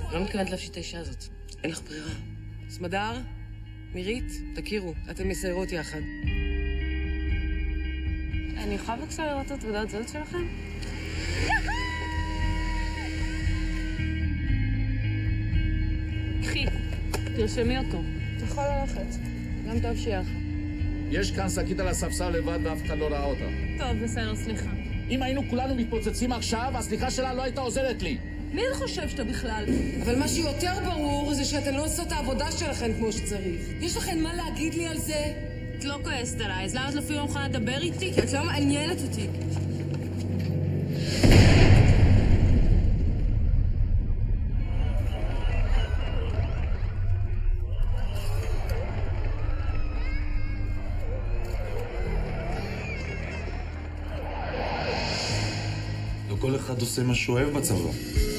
לא מתכוונת להפשיט את האישה הזאת. אין לך ברירה. סמדר, מירית, תכירו, אתן מסיירות יחד. אני יכולה בבקשה לראות את תעודת זהות שלכם? קחי, תרשמי אותו. אתה יכול ללכת. גם טוב שיהיה לך. יש כאן שקית על הספסל לבד ואף אחד לא ראה אותה. טוב, בסדר, סליחה. אם היינו כולנו מתפוצצים עכשיו, הסליחה שלה לא הייתה עוזרת לי. מי אתה חושב שאתה בכלל? אבל מה שיותר ברור זה שאתן לא עושות את העבודה שלכן כמו שצריך. יש לכן מה להגיד לי על זה? את לא כועסת עליי, אז למה את אפילו לא מוכנה לדבר איתי? כי את לא מעניינת אותי. לא כל אחד עושה מה שהוא אוהב בצבא.